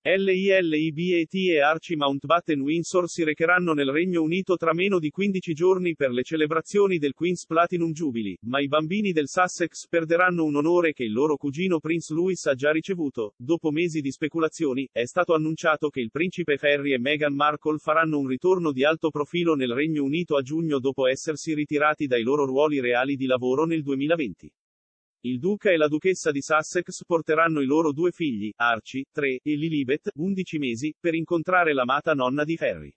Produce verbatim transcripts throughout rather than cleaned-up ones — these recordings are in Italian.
Lilibet e Archie Mountbatten-Windsor si recheranno nel Regno Unito tra meno di quindici giorni per le celebrazioni del Queen's Platinum Jubilee, ma i bambini del Sussex perderanno un onore che il loro cugino Prince Louis ha già ricevuto. Dopo mesi di speculazioni, è stato annunciato che il principe Harry e Meghan Markle faranno un ritorno di alto profilo nel Regno Unito a giugno dopo essersi ritirati dai loro ruoli reali di lavoro nel duemilaventi. Il duca e la duchessa di Sussex porteranno i loro due figli, Archie, tre, e Lilibet, undici mesi, per incontrare l'amata nonna di Harry.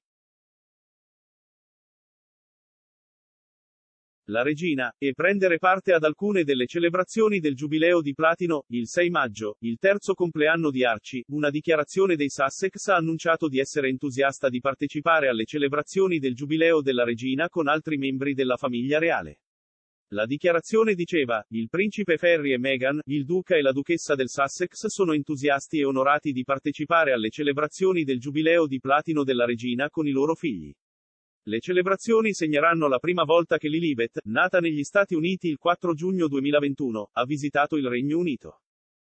La regina, e prendere parte ad alcune delle celebrazioni del Giubileo di Platino, il sei maggio, il terzo compleanno di Archie. Una dichiarazione dei Sussex ha annunciato di essere entusiasta di partecipare alle celebrazioni del Giubileo della regina con altri membri della famiglia reale. La dichiarazione diceva: il principe Harry e Meghan, il duca e la duchessa del Sussex sono entusiasti e onorati di partecipare alle celebrazioni del Giubileo di Platino della regina con i loro figli. Le celebrazioni segneranno la prima volta che Lilibet, nata negli Stati Uniti il quattro giugno duemilaventuno, ha visitato il Regno Unito.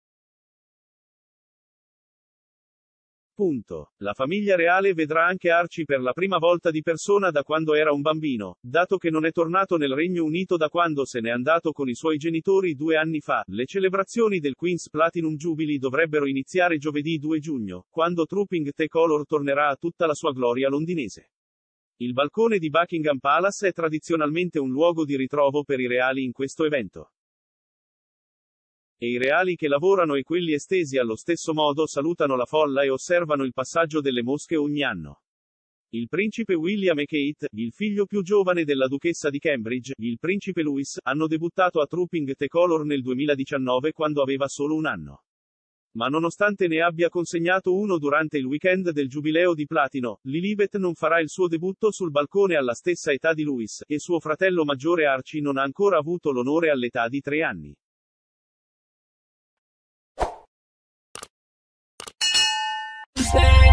Punto. La famiglia reale vedrà anche Archie per la prima volta di persona da quando era un bambino, dato che non è tornato nel Regno Unito da quando se n'è andato con i suoi genitori due anni fa. Le celebrazioni del Queen's Platinum Jubilee dovrebbero iniziare giovedì due giugno, quando Trooping the Colour tornerà a tutta la sua gloria londinese. Il balcone di Buckingham Palace è tradizionalmente un luogo di ritrovo per i reali in questo evento. E i reali che lavorano e quelli estesi allo stesso modo salutano la folla e osservano il passaggio delle mosche ogni anno. Il principe William e Kate, il figlio più giovane della duchessa di Cambridge, il principe Louis, hanno debuttato a Trooping the Colour nel duemiladiciannove quando aveva solo un anno. Ma nonostante ne abbia consegnato uno durante il weekend del Giubileo di Platino, Lilibet non farà il suo debutto sul balcone alla stessa età di Louis, e suo fratello maggiore Archie non ha ancora avuto l'onore all'età di tre anni. Stay